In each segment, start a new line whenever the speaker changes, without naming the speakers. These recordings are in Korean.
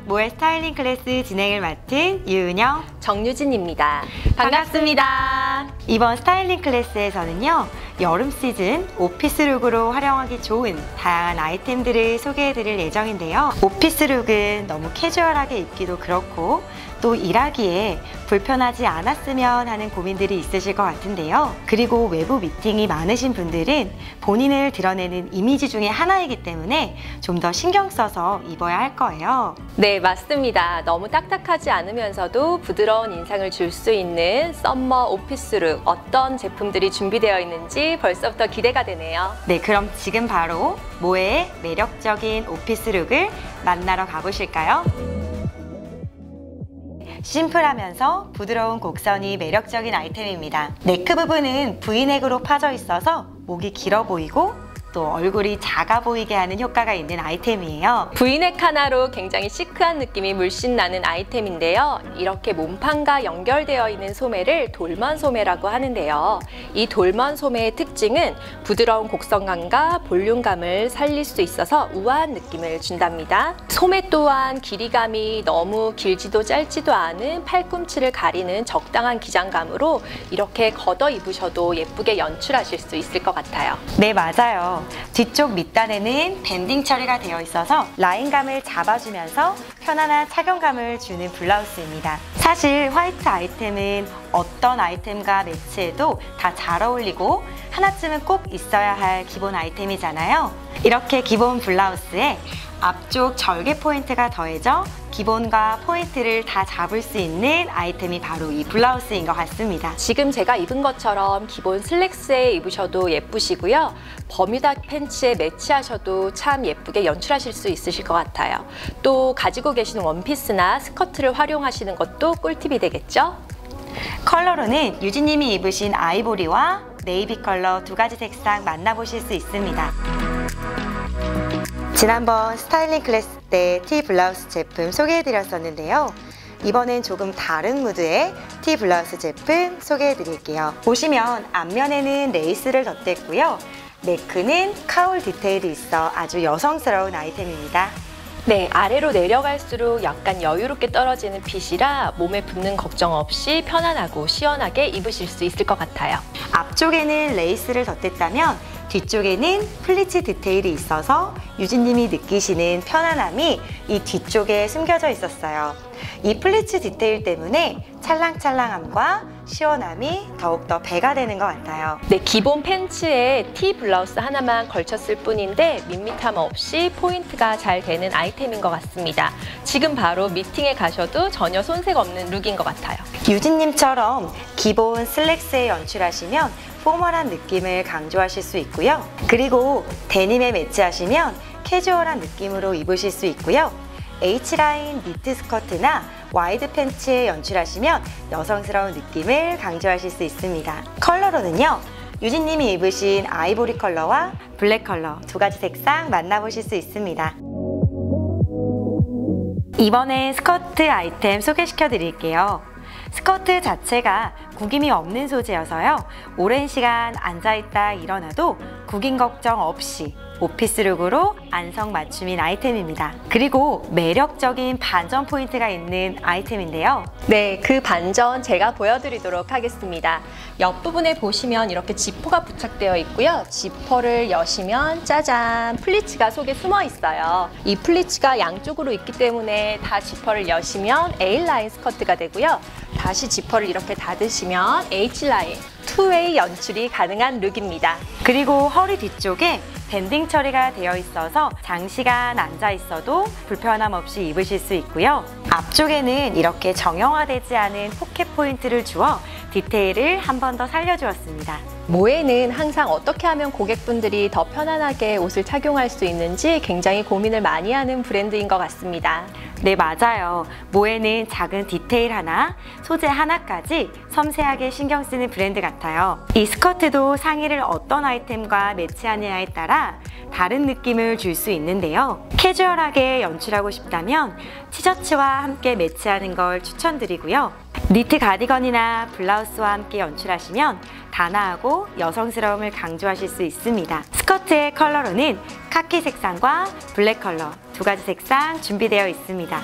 모의 스타일링 클래스 진행을 맡은 유은영,
정유진입니다. 반갑습니다.
이번 스타일링 클래스에서는요, 여름 시즌 오피스룩으로 활용하기 좋은 다양한 아이템들을 소개해드릴 예정인데요. 오피스룩은 너무 캐주얼하게 입기도 그렇고 또 일하기에 불편하지 않았으면 하는 고민들이 있으실 것 같은데요. 그리고 외부 미팅이 많으신 분들은 본인을 드러내는 이미지 중에 하나이기 때문에 좀 더 신경 써서 입어야 할 거예요.
네, 맞습니다. 너무 딱딱하지 않으면서도 부드러운 인상을 줄 수 있는 썸머 오피스룩, 어떤 제품들이 준비되어 있는지 벌써부터 기대가 되네요.
네, 그럼 지금 바로 모의 매력적인 오피스룩을 만나러 가보실까요? 심플하면서 부드러운 곡선이 매력적인 아이템입니다. 네크 부분은 V넥으로 파져 있어서 목이 길어 보이고 또 얼굴이 작아 보이게 하는 효과가 있는 아이템이에요.
V넥 하나로 굉장히 시크한 느낌이 물씬 나는 아이템인데요. 이렇게 몸판과 연결되어 있는 소매를 돌먼 소매라고 하는데요. 이 돌먼 소매의 특징은 부드러운 곡선감과 볼륨감을 살릴 수 있어서 우아한 느낌을 준답니다. 소매 또한 길이감이 너무 길지도 짧지도 않은 팔꿈치를 가리는 적당한 기장감으로 이렇게 걷어 입으셔도 예쁘게 연출하실 수 있을 것 같아요.
네, 맞아요. 뒤쪽 밑단에는 밴딩 처리가 되어 있어서 라인감을 잡아주면서 편안한 착용감을 주는 블라우스입니다. 사실 화이트 아이템은 어떤 아이템과 매치해도 다 잘 어울리고 하나쯤은 꼭 있어야 할 기본 아이템이잖아요. 이렇게 기본 블라우스에 앞쪽 절개 포인트가 더해져 기본과 포인트를 다 잡을 수 있는 아이템이 바로 이 블라우스인 것 같습니다.
지금 제가 입은 것처럼 기본 슬랙스에 입으셔도 예쁘시고요. 버뮤다 팬츠에 매치하셔도 참 예쁘게 연출하실 수 있으실 것 같아요. 또 가지고 계신 원피스나 스커트를 활용하시는 것도 꿀팁이 되겠죠?
컬러로는 유진님이 입으신 아이보리와 네이비 컬러 두 가지 색상 만나보실 수 있습니다. 지난번 스타일링 클래스 때 티 블라우스 제품 소개해드렸었는데요. 이번엔 조금 다른 무드의 티 블라우스 제품 소개해드릴게요. 보시면 앞면에는 레이스를 덧댔고요. 네크는 카울 디테일이 있어 아주 여성스러운 아이템입니다.
네, 아래로 내려갈수록 약간 여유롭게 떨어지는 핏이라 몸에 붙는 걱정 없이 편안하고 시원하게 입으실 수 있을 것 같아요.
앞쪽에는 레이스를 덧댔다면 뒤쪽에는 플리츠 디테일이 있어서 유진님이 느끼시는 편안함이 이 뒤쪽에 숨겨져 있었어요. 이 플리츠 디테일 때문에 찰랑찰랑함과 시원함이 더욱더 배가 되는 것 같아요.
네, 기본 팬츠에 티 블라우스 하나만 걸쳤을 뿐인데 밋밋함 없이 포인트가 잘 되는 아이템인 것 같습니다. 지금 바로 미팅에 가셔도 전혀 손색 없는 룩인 것 같아요.
유진님처럼 기본 슬랙스에 연출하시면 포멀한 느낌을 강조하실 수 있고요. 그리고 데님에 매치하시면 캐주얼한 느낌으로 입으실 수 있고요. H라인 니트 스커트나 와이드 팬츠에 연출하시면 여성스러운 느낌을 강조하실 수 있습니다. 컬러로는요, 유진님이 입으신 아이보리 컬러와 블랙 컬러 두 가지 색상 만나보실 수 있습니다. 이번엔 스커트 아이템 소개시켜 드릴게요. 스커트 자체가 구김이 없는 소재여서요. 오랜 시간 앉아있다 일어나도 구김 걱정 없이 오피스룩으로 안성맞춤인 아이템입니다. 그리고 매력적인 반전 포인트가 있는 아이템인데요.
네, 그 반전 제가 보여드리도록 하겠습니다. 옆부분에 보시면 이렇게 지퍼가 부착되어 있고요. 지퍼를 여시면 짜잔! 플리츠가 속에 숨어 있어요. 이 플리츠가 양쪽으로 있기 때문에 다 지퍼를 여시면 A라인 스커트가 되고요. 다시 지퍼를 이렇게 닫으시면 H라인, 투웨이 연출이 가능한 룩입니다.
그리고 허리 뒤쪽에 밴딩 처리가 되어 있어서 장시간 앉아 있어도 불편함 없이 입으실 수 있고요. 앞쪽에는 이렇게 정형화되지 않은 포켓 포인트를 주어 디테일을 한 번 더 살려주었습니다.
모에는 항상 어떻게 하면 고객분들이 더 편안하게 옷을 착용할 수 있는지 굉장히 고민을 많이 하는 브랜드인 것 같습니다.
네, 맞아요. 모에는 작은 디테일 하나, 소재 하나까지 섬세하게 신경 쓰는 브랜드 같아요. 이 스커트도 상의를 어떤 아이템과 매치하느냐에 따라 다른 느낌을 줄 수 있는데요. 캐주얼하게 연출하고 싶다면 티셔츠와 함께 매치하는 걸 추천드리고요. 니트 가디건이나 블라우스와 함께 연출하시면 단아하고 여성스러움을 강조하실 수 있습니다. 스커트의 컬러로는 카키 색상과 블랙 컬러 두 두 가지 색상 준비되어 있습니다.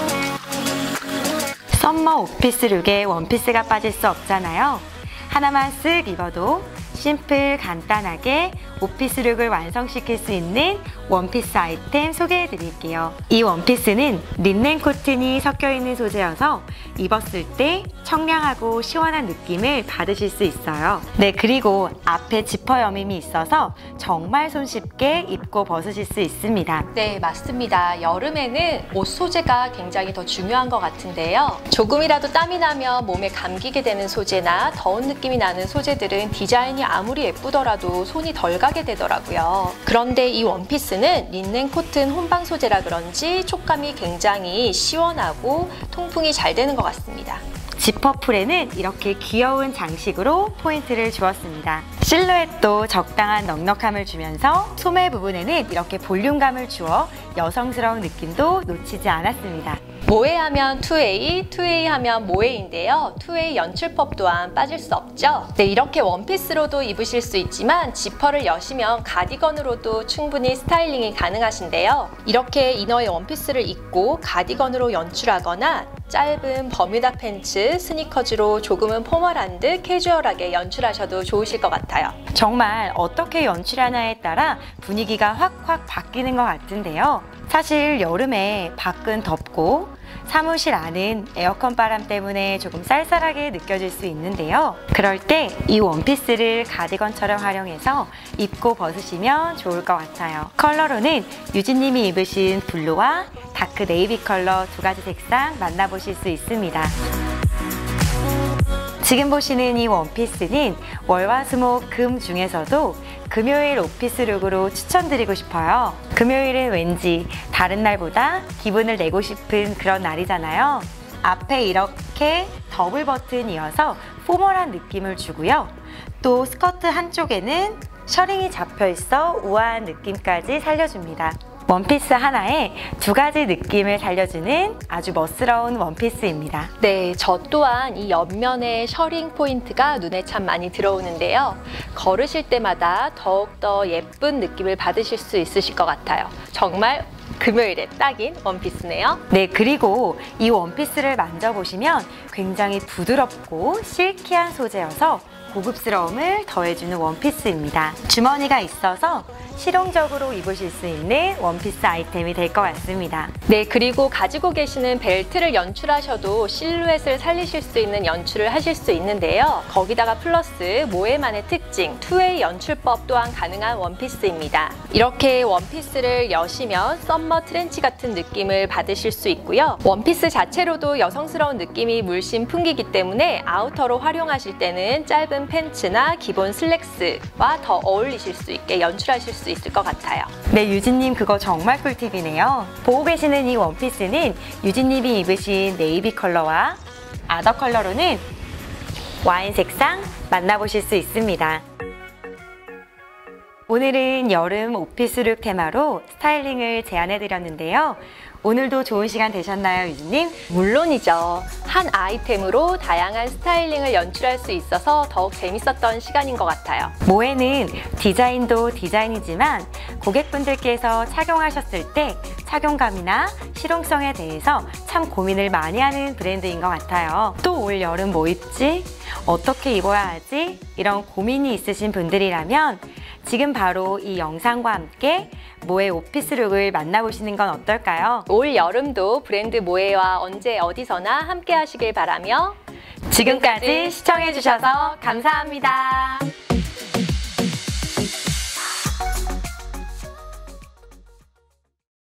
썸머 오피스 룩에 원피스가 빠질 수 없잖아요. 하나만 쓱 입어도 심플 간단하게 오피스 룩을 완성시킬 수 있는 원피스 아이템 소개해 드릴게요. 이 원피스는 린넨 코튼이 섞여 있는 소재여서 입었을 때 청량하고 시원한 느낌을 받으실 수 있어요. 네, 그리고 앞에 지퍼 여밈이 있어서 정말 손쉽게 입고 벗으실 수 있습니다.
네, 맞습니다. 여름에는 옷 소재가 굉장히 더 중요한 것 같은데요. 조금이라도 땀이 나면 몸에 감기게 되는 소재나 더운 느낌이 나는 소재들은 디자인이 아무리 예쁘더라도 손이 덜 가게 되더라고요. 그런데 이 원피스는 린넨 코튼 혼방 소재라 그런지 촉감이 굉장히 시원하고 통풍이 잘 되는 것 같습니다.
지퍼풀에는 이렇게 귀여운 장식으로 포인트를 주었습니다. 실루엣도 적당한 넉넉함을 주면서 소매 부분에는 이렇게 볼륨감을 주어 여성스러운 느낌도 놓치지 않았습니다.
모에 하면 2A, 2A 하면 모에인데요. 2A 연출법 또한 빠질 수 없죠. 네, 이렇게 원피스로도 입으실 수 있지만 지퍼를 여시면 가디건으로도 충분히 스타일링이 가능하신데요. 이렇게 이너에 원피스를 입고 가디건으로 연출하거나 짧은 버뮤다 팬츠, 스니커즈로 조금은 포멀한 듯 캐주얼하게 연출하셔도 좋으실 것 같아요.
정말 어떻게 연출하냐에 따라 분위기가 확확 바뀌는 것 같은데요. 사실 여름에 밖은 덥고 사무실 안은 에어컨 바람 때문에 조금 쌀쌀하게 느껴질 수 있는데요. 그럴 때 이 원피스를 가디건처럼 활용해서 입고 벗으시면 좋을 것 같아요. 컬러로는 유진님이 입으신 블루와 다크 네이비 컬러 두 가지 색상 만나보실 수 있습니다. 지금 보시는 이 원피스는 월화수목 금 중에서도 금요일 오피스 룩으로 추천드리고 싶어요. 금요일은 왠지 다른 날보다 기분을 내고 싶은 그런 날이잖아요. 앞에 이렇게 더블 버튼이어서 포멀한 느낌을 주고요. 또 스커트 한쪽에는 셔링이 잡혀 있어 우아한 느낌까지 살려줍니다. 원피스 하나에 두 가지 느낌을 살려주는 아주 멋스러운 원피스입니다.
네, 저 또한 이 옆면의 셔링 포인트가 눈에 참 많이 들어오는데요. 걸으실 때마다 더욱더 예쁜 느낌을 받으실 수 있으실 것 같아요. 정말 금요일에 딱인 원피스네요.
네, 그리고 이 원피스를 만져보시면 굉장히 부드럽고 실키한 소재여서 고급스러움을 더해주는 원피스입니다. 주머니가 있어서 실용적으로 입으실 수 있는 원피스 아이템이 될 것 같습니다.
네, 그리고 가지고 계시는 벨트를 연출하셔도 실루엣을 살리실 수 있는 연출을 하실 수 있는데요. 거기다가 플러스 모에만의 특징, 2A 연출법 또한 가능한 원피스입니다. 이렇게 원피스를 여시면 썸머 트렌치 같은 느낌을 받으실 수 있고요. 원피스 자체로도 여성스러운 느낌이 물씬 풍기기 때문에 아우터로 활용하실 때는 짧은 팬츠나 기본 슬랙스와 더 어울리실 수 있게 연출하실 수 있을 것 같아요.
네, 유진님 그거 정말 꿀팁이네요. 보고 계시는 이 원피스는 유진님이 입으신 네이비 컬러와 아더 컬러로는 와인 색상 만나보실 수 있습니다. 오늘은 여름 오피스룩 테마로 스타일링을 제안해드렸는데요. 오늘도 좋은 시간 되셨나요, 유진님?
물론이죠. 한 아이템으로 다양한 스타일링을 연출할 수 있어서 더욱 재밌었던 시간인 것 같아요.
모에는 디자인도 디자인이지만 고객분들께서 착용하셨을 때 착용감이나 실용성에 대해서 참 고민을 많이 하는 브랜드인 것 같아요. 또 올 여름 뭐 입지? 어떻게 입어야 하지? 이런 고민이 있으신 분들이라면 지금 바로 이 영상과 함께 모에 오피스룩을 만나보시는 건 어떨까요?
올 여름도 브랜드 모에와 언제 어디서나 함께 하시길 바라며
지금까지 시청해주셔서 감사합니다.